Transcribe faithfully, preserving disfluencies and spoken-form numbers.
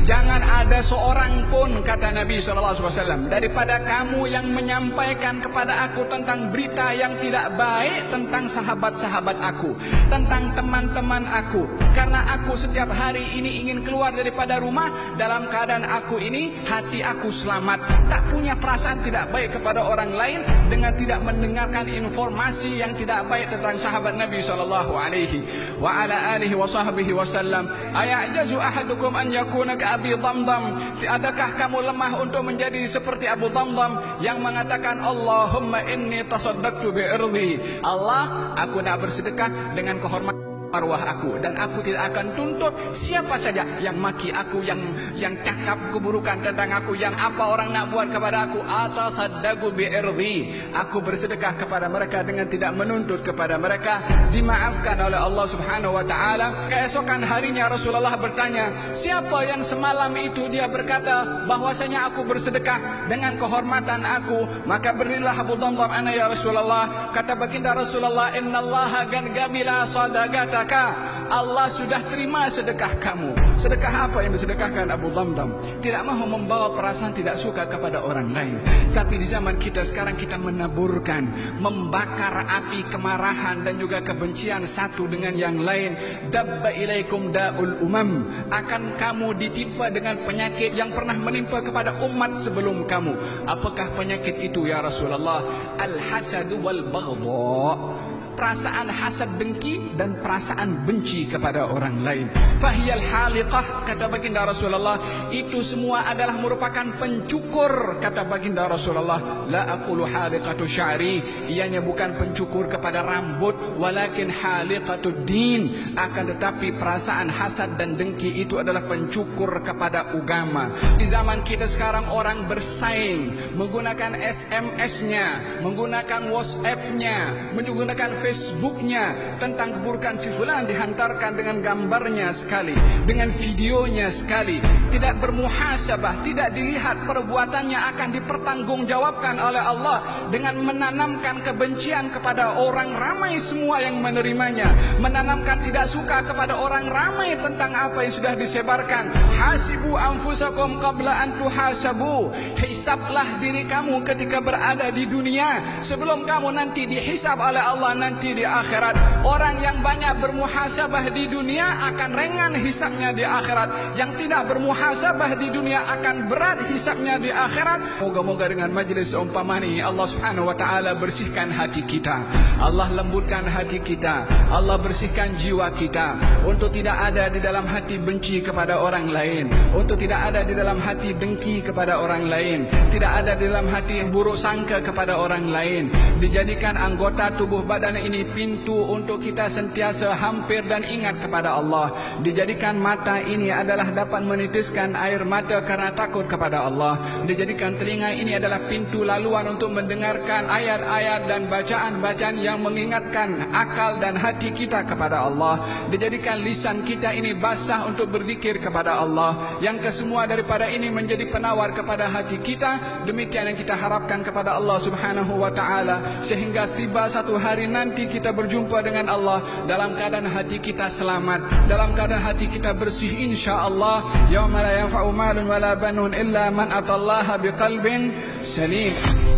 Jangan ada seorang pun, kata Nabi shallallahu alaihi wasallam, daripada kamu yang menyampaikan kepada aku tentang berita yang tidak baik tentang sahabat-sahabat aku, tentang teman-teman aku. Karena aku setiap hari ini ingin keluar daripada rumah dalam keadaan aku ini hati aku selamat, tak punya perasaan tidak baik kepada orang lain dengan tidak mendengarkan informasi yang tidak baik tentang sahabat Nabi shallallahu alaihi wa ala alihi wa sahbihi wasallam. Ayajazu ahadukum an yakuna ka Abi Damdam, adakah kamu lemah untuk menjadi seperti Abu Damdam yang mengatakan Allahumma inni tasaddaqtu bi irdi, Allah, aku nak bersedekah dengan kehormatan arwah aku, dan aku tidak akan tuntut siapa saja yang maki aku, yang yang cakap keburukan tentang aku, yang apa orang nak buat kepada aku. Atasaddaqu bi irdi, aku bersedekah kepada mereka dengan tidak menuntut kepada mereka, dimaafkan oleh Allah Subhanahu wa taala. Keesokan harinya Rasulullah bertanya, siapa yang semalam itu dia berkata bahwasanya aku bersedekah dengan kehormatan aku? Maka berilah Abu Damdam, ana ya Rasulullah. Kata baginda Rasulullah, innallaha gan gabila sadaqata, Allah sudah terima sedekah kamu. Sedekah apa yang disedekahkan Abu Damdam? Tidak mahu membawa perasaan tidak suka kepada orang lain. Tapi di zaman kita sekarang, kita menaburkan, membakar api kemarahan dan juga kebencian satu dengan yang lain. Dabba ilaikum da'ul umam, akan kamu ditimpa dengan penyakit yang pernah menimpa kepada umat sebelum kamu. Apakah penyakit itu ya Rasulullah? Al-hasadu wal baghdha, perasaan hasad, dengki, dan perasaan benci kepada orang lain. Fahiyal haliqah, kata baginda Rasulullah, itu semua adalah merupakan pencukur, kata baginda Rasulullah. La aqulu haliqatu sya'ri, ianya bukan pencukur kepada rambut, walakin haliqatu din, akan tetapi perasaan hasad dan dengki itu adalah pencukur kepada agama. Di zaman kita sekarang, orang bersaing menggunakan S M S-nya, menggunakan WhatsApp-nya, menggunakan Facebooknya tentang keburukan si fulan, dihantarkan dengan gambarnya sekali, dengan videonya sekali. Tidak bermuhasabah, tidak dilihat perbuatannya akan dipertanggungjawabkan oleh Allah dengan menanamkan kebencian kepada orang ramai semua yang menerimanya, menanamkan tidak suka kepada orang ramai tentang apa yang sudah disebarkan. Hasibu anfusakum qabla an tuhasabu, hisablah diri kamu ketika berada di dunia sebelum kamu nanti dihisab oleh Allah nanti di akhirat. Orang yang banyak bermuhasabah di dunia akan ringan hisabnya di akhirat. Yang tidak bermuhasabah di dunia akan berat hisabnya di akhirat. Moga-moga dengan majlis seumpama ini Allah Subhanahu wa taala bersihkan hati kita, Allah lembutkan hati kita, Allah bersihkan jiwa kita, untuk tidak ada di dalam hati benci kepada orang lain, untuk tidak ada di dalam hati dengki kepada orang lain, tidak ada di dalam hati buruk sangka kepada orang lain. Dijadikan anggota tubuh badan ini pintu untuk kita sentiasa hampir dan ingat kepada Allah. Dijadikan mata ini adalah dapat menitiskan air mata karena takut kepada Allah. Dijadikan telinga ini adalah pintu laluan untuk mendengarkan ayat-ayat dan bacaan-bacaan yang mengingatkan akal dan hati kita kepada Allah. Dijadikan lisan kita ini basah untuk berzikir kepada Allah. Yang kesemua daripada ini menjadi penawar kepada hati kita. Demikian yang kita harapkan kepada Allah Subhanahu wa taala, sehingga tiba satu hari nanti kita berjumpa dengan Allah dalam keadaan hati kita selamat, dalam keadaan hati kita bersih insyaallah. Yauma la yanfa'u malun wala banun illa man atallaha biqalbin salim.